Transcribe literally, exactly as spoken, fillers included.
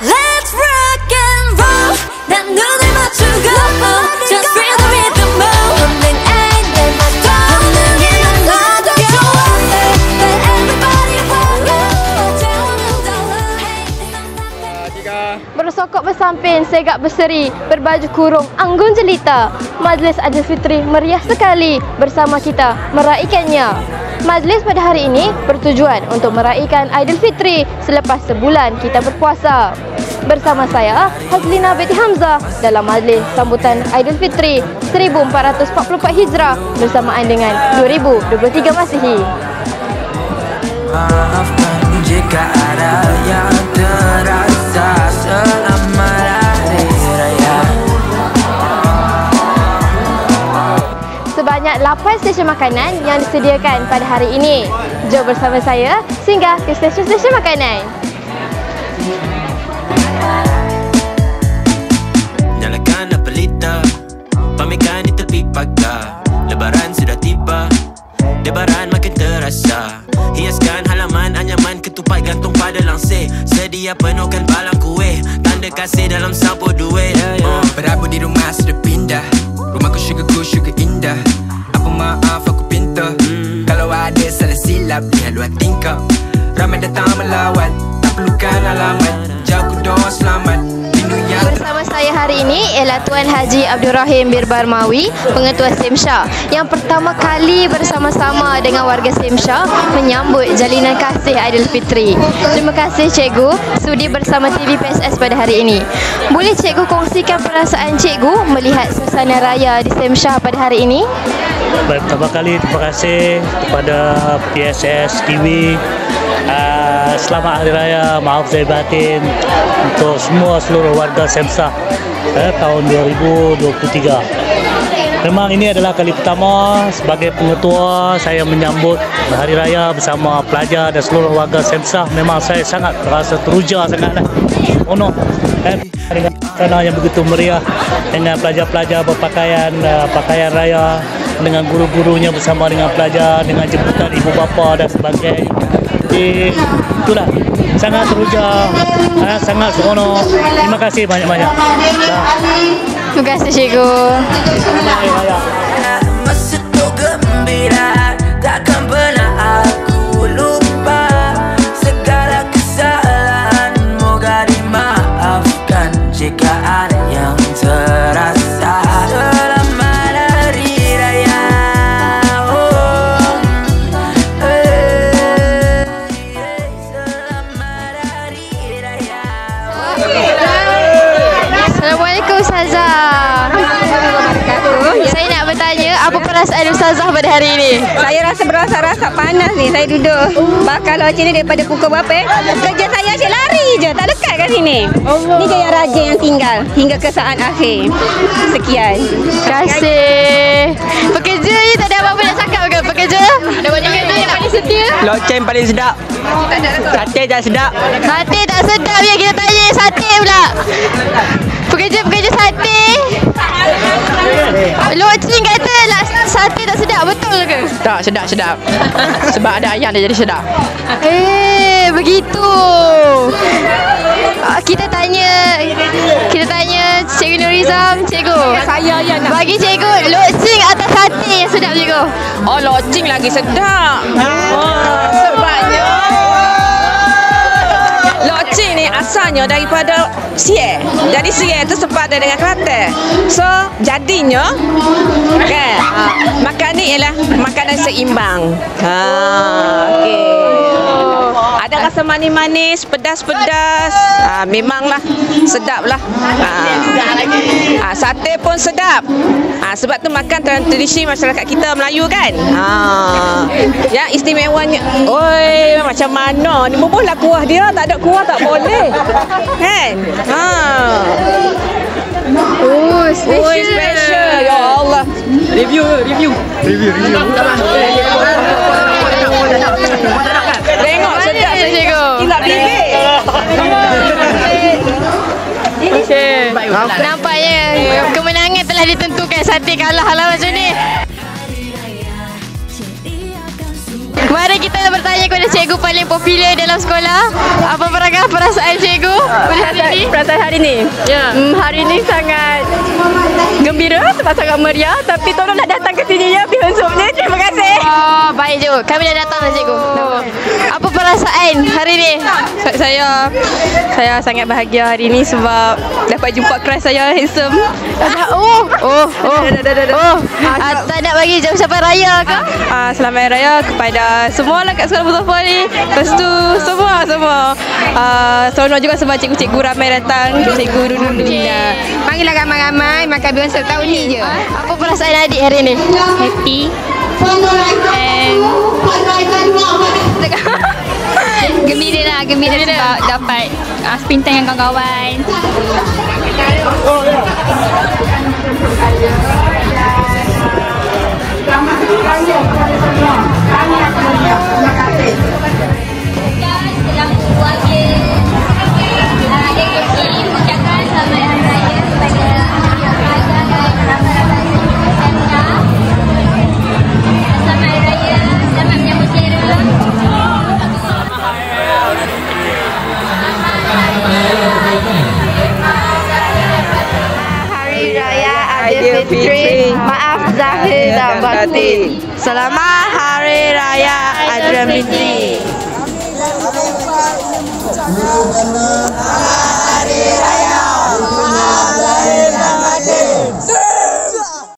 Let's rock and roll. 난 눈을 맞추고 just feel the rhythm move. 없는 앵글 맞춰 없는 게 너무나도 좋아. Let everybody rock it. Bersokok bersamping, segak berseri, berbaju kurung, anggun jelita. Majlis Aidilfitri meriah sekali bersama kita meraikannya. Majlis pada hari ini bertujuan untuk meraikan Aidilfitri selepas sebulan kita berpuasa. Bersama saya, Hazlina binti Hamzah, dalam majlis sambutan Aidilfitri seribu empat ratus empat puluh empat Hijrah bersamaan dengan dua ribu dua puluh tiga Masihi. Maafkan jika ada yang terasa selama hari raya. Sebanyak lapan stesen makanan yang disediakan pada hari ini. Jom bersama saya singgah ke stesen-stesen makanan. Nyalakan pelita, pamerkan di tepi pagar. Lebaran sudah tiba, lebaran makin terasa. Hiaskan halaman anyaman, ketupat gantung pada langsir. Sedia penuhkan balang kuih, tanda kasih dalam sabur duit. uh. Berabu di rumah sudah pindah, rumahku syurgaku syurga indah. Apa maaf aku pinta, hmm. kalau ada salah silap lihat luar tingkap. Ramai datang melawat, tak perlukan alamat. Jauh doa selamat. Bersama saya hari ini ialah Tuan Haji Abdul Rahim Birbarmawi, Pengetua SIMSHA, yang pertama kali bersama-sama dengan warga SIMSHA menyambut jalinan kasih Aidilfitri. Terima kasih Cikgu sudi bersama T V P S S pada hari ini. Boleh Cikgu kongsikan perasaan Cikgu melihat suasana raya di SIMSHA pada hari ini? Baik, pertama kali terima kasih kepada P S S T V. Uh, selamat Hari Raya, maaf saya batin untuk semua seluruh warga SIMSHA eh, tahun dua ribu dua puluh tiga. Memang ini adalah kali pertama sebagai pengetua saya menyambut Hari Raya bersama pelajar dan seluruh warga SIMSHA. Memang saya sangat terasa teruja sangat seronok eh, dengan sana yang begitu meriah, dengan pelajar-pelajar berpakaian uh, pakaian raya, dengan guru-gurunya bersama dengan pelajar, dengan jemputan ibu bapa dan sebagainya. Jadi itulah sangat teruja, eh, sangat seronok. Terima kasih banyak-banyak. Terima kasih Cikgu. Masa tu gembira, takkan pernah aku lupa. Segala kesalahan moga dimaafkan jika ada yang terasa. Selamat Hari Raya. Oh, eh, selamat Hari Raya. Assalamualaikum Ustazah. Saya nak bertanya, apa perasaan Ustazah pada hari ini? Saya rasa berasa-rasa panas ni. Saya duduk bakal macam ni daripada pukul berapa eh? Kerja saya asyik lari je, tak dekat kat sini. Ni je yang rajin yang tinggal hingga ke saat akhir. Sekian. Terima kasih. Pekerja ni tak ada apa-apa nak cakap ke? Pekerja? Ada banyak kerja yang paling setia? Loceng paling sedap. Sate tak sedap. Sate tak sedap ya, kita tanya sate pula. Pekerja-pekerja sate. Loceng kata lah, sate tak sedap, betul ke? Tak sedap sedap. Sebab ada ayam dia jadi sedap. Eh, begitu. Ah, kita tanya kita tanya Cikgu Nurizam, Cikgu. Saya yang nak. Bagi Cikgu, loceng atau sate yang sedap Cikgu? Oh, loceng lagi sedap. Oh, sebabnya loceng ni asalnya daripada Sier. Jadi Sier tu sepadan dengan Kelantan. So, jadinya kan, ha, makan ni ialah makanan seimbang. Ha, okey. Ada rasa manis-manis, pedas-pedas. Ha, memanglah sedaplah. Ha. Ha, sate pun sedap. Ha, sebab tu makan tradisi masyarakat kita Melayu kan. Ha. Yang istimewanya, oi, macam mana ni bubuhlah kuah dia, tak ada kuah tak boleh. Kan? Ha. Oh, special. Oh, special. Ya Allah. Review, review. Review, review. Tengok sedap Cikgu. Kilap bibir. Okey. Nampaknya kemenangan telah ditentukan. Sate kalah lah macam ni. Mari kita bertanya kepada cikgu paling popular dalam sekolah. Apa perangai perasaan cikgu pada hari ini? hari ni? Ya. Hmm, hari ni sangat gembira sebab sangat meriah. Tapi tolonglah datang ke sini ya, bihun supnya. Terima kasih. Oh, baik cikgu. Kami dah datang dah cikgu. Oh. Apa perasaan hari ni? Saya saya sangat bahagia hari ni sebab dapat jumpa crush saya handsome. Oh, oh, oh. Dah, dah, dah, dah. Oh, ah, tak nak bagi ucapan raya ke? Ah, selamat Hari Raya kepada semua lah kat Sekolah Mustafa ni. Lepas tu semua semua. Ah, seronok juga sebab cikgu-cikgu ramai datang. Cikgu dulu-dulu. Okay. Panggillah ramai-ramai makan bihun sup tahun ni je. Apa perasaan adik hari ni? Happy. And gembira lah, gembira, gembira. Sebab dapat uh, spend time dengan kawan-kawan. Hari Raya Aidilfitri. Maaf zahir dan batin. Selamat Hari Raya Aidilfitri.